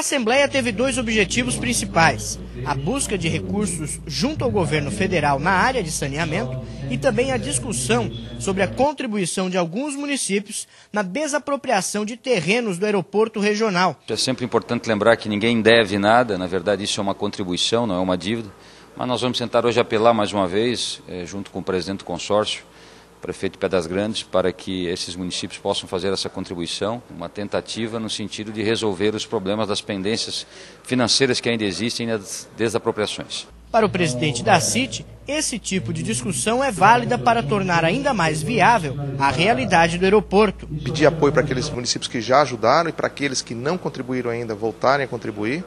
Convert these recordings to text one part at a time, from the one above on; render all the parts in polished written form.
Assembleia teve dois objetivos principais: a busca de recursos junto ao governo federal na área de saneamento e também a discussão sobre a contribuição de alguns municípios na desapropriação de terrenos do aeroporto regional. É sempre importante lembrar que ninguém deve nada, na verdade isso é uma contribuição, não é uma dívida, mas nós vamos tentar hoje apelar mais uma vez, junto com o presidente do consórcio, prefeito Pedras Grandes, para que esses municípios possam fazer essa contribuição, uma tentativa no sentido de resolver os problemas das pendências financeiras que ainda existem nas desapropriações. Para o presidente da CIT, esse tipo de discussão é válida para tornar ainda mais viável a realidade do aeroporto. Pedir apoio para aqueles municípios que já ajudaram e para aqueles que não contribuíram ainda voltarem a contribuir,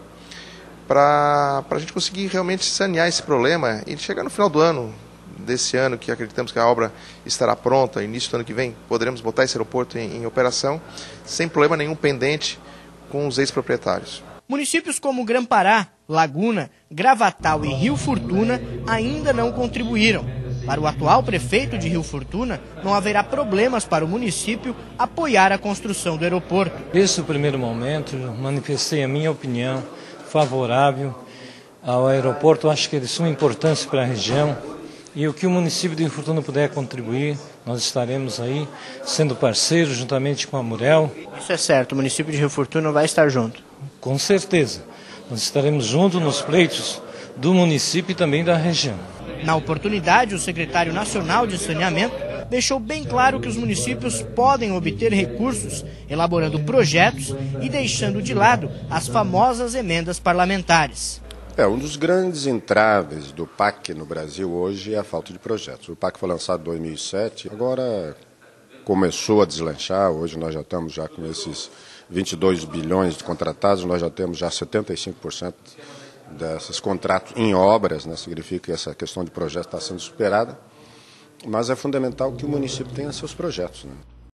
para a gente conseguir realmente sanear esse problema e chegar no final do ano, desse ano, que acreditamos que a obra estará pronta, início do ano que vem, poderemos botar esse aeroporto em operação, sem problema nenhum pendente com os ex-proprietários. Municípios como Grã-Pará, Laguna, Gravatal e Rio Fortuna ainda não contribuíram. Para o atual prefeito de Rio Fortuna, não haverá problemas para o município apoiar a construção do aeroporto. Desde o primeiro momento, manifestei a minha opinião favorável ao aeroporto. Eu acho que eles são importantes para a região. E o que o município de Rio Fortuna puder contribuir, nós estaremos aí sendo parceiros juntamente com a Murel. Isso é certo, o município de Rio Fortuna vai estar junto. Com certeza. Nós estaremos juntos nos pleitos do município e também da região. Na oportunidade, o secretário nacional de saneamento deixou bem claro que os municípios podem obter recursos elaborando projetos e deixando de lado as famosas emendas parlamentares. Um dos grandes entraves do PAC no Brasil hoje é a falta de projetos. O PAC foi lançado em 2007, agora começou a deslanchar. Hoje nós já estamos com esses 22 bilhões de contratados, nós já temos 75% desses contratos em obras, né? Significa que essa questão de projetos está sendo superada, mas é fundamental que o município tenha seus projetos, né?